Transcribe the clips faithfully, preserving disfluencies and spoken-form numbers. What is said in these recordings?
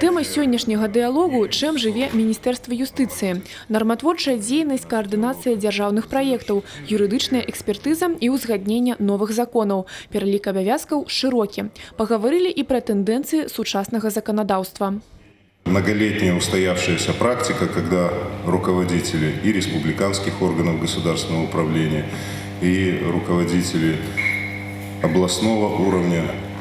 Тэма сённяшняга дыялогу чым жыве Міністэрства юстыцыі. Нарматворчая дзейнасць, каардынацыя дзяржаўных праектаў, юрыдычная экспертыза і ўзгаднення новых законаў. Пералік абавязкаў шырокі. Пагаварылі і пра тэндэнцыі сучаснага заканадаўства. Многолетняя устоявшаяся практика, когда руководители и республиканских органов государственного управления, и руководители областного уровня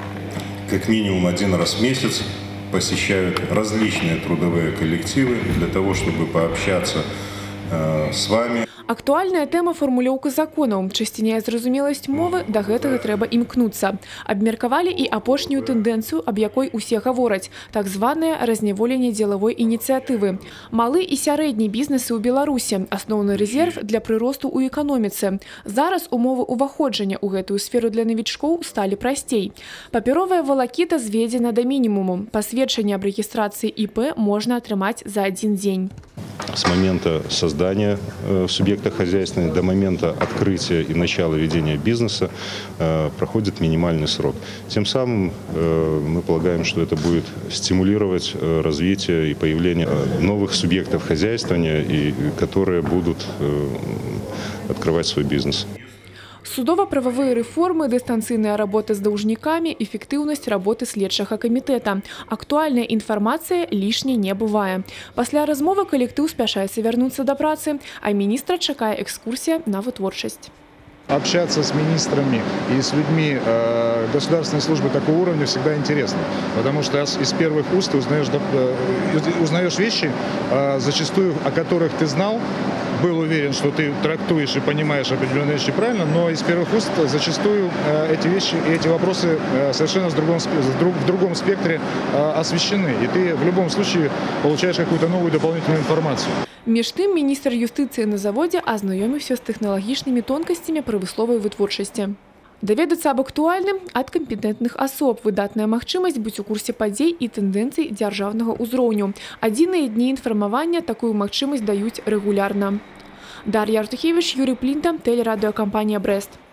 как минимум один раз в месяц посещают различные трудовые коллективы для того, чтобы пообщаться э, с вами. Актуальная тэма фармулёўка законаў. Чысціняе зразумеласць мовы, да гэтага трэба імкнуцца. Абмеркавалі і апошнюю тэндэнцыю, аб якой усе гавораць, так званае разняволенне дзелавой ініцыятывы. Малы і сярэдні бізнесы ў Беларусі – асноўны рэзерв для прыросту ў эканоміцы. Зараз умовы ўваходжання ў гэтую сферу для навічкоў сталі прасцей. Папяровая валакіта зведзена да мінімуму. Пасведчанне аб рэгістрацыі І П можна атрымаць за адзін дзень. С момента создания э, субъекта хозяйственного до момента открытия и начала ведения бизнеса э, проходит минимальный срок. Тем самым э, мы полагаем, что это будет стимулировать э, развитие и появление новых субъектов хозяйствования, и, которые будут э, открывать свой бизнес. Судова-правовые реформы, дистанційная работа з даўжнікамі, эффектыўнасць работы следчага камітэта. Актуальная інфармацыя лішняй не бывае. Пасля размовы калектыў спяшаецца вярнуцца да працы, а міністра чакае экскурсія на вытворчасць. Общаться с министрами и с людьми э, государственной службы такого уровня всегда интересно, потому что из первых уст ты узнаешь, э, узнаешь вещи, э, зачастую о которых ты знал, был уверен, что ты трактуешь и понимаешь определенные вещи правильно, но из первых уст зачастую э, эти вещи и эти вопросы э, совершенно в другом, в другом спектре э, освещены, и ты в любом случае получаешь какую-то новую дополнительную информацию. Між тым, міністр юстыцыі на заводзе азнаёміўся з тэхналагічнымі тонкасцямі прамысловай вытворчасці. Даведацца аб актуальным ад кампетэнтных асоб. Выдатная магчымасць быць у курсе падзей і тэндэнцый дзяржаўнага ўзроўню. Адзіныя дні інфармавання такую магчымасць даюць рэгулярна. Дар'я Артухевіч, Юрий Плінта, тэлерадыёкампанія «Брэст».